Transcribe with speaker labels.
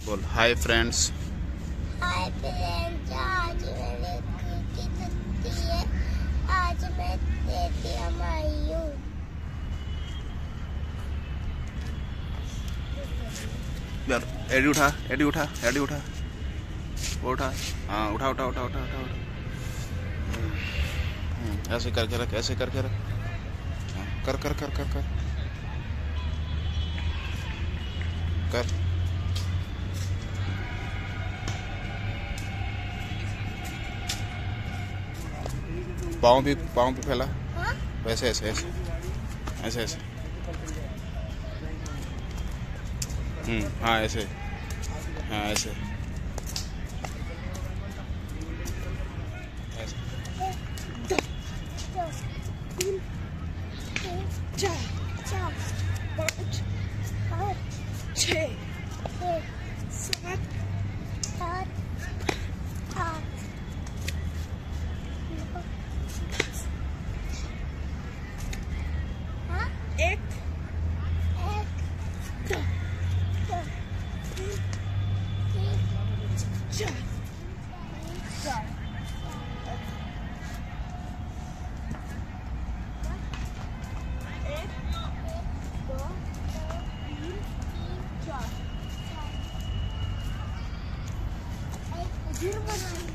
Speaker 1: बोल hi friends.
Speaker 2: Hi friends, आज मैंने की छुट्टी है। आज मैं एटीएम आई हूँ।
Speaker 1: यार एडी उठा, एडी उठा, एडी उठा, वो उठा। हाँ उठा उठा उठा उठा उठा उठा। ऐसे करके रख, ऐसे करके रख। हाँ, कर कर कर कर कर कर। पाँव भी फैला।
Speaker 2: हाँ?
Speaker 1: वैसे ऐसे ऐसे ऐसे ऐसे। हाँ ऐसे। हाँ ऐसे ऐसे।
Speaker 2: 3, 4, 5, 6, 7, 8, 1, 2, 3, 4, 1, 2, 3, 4।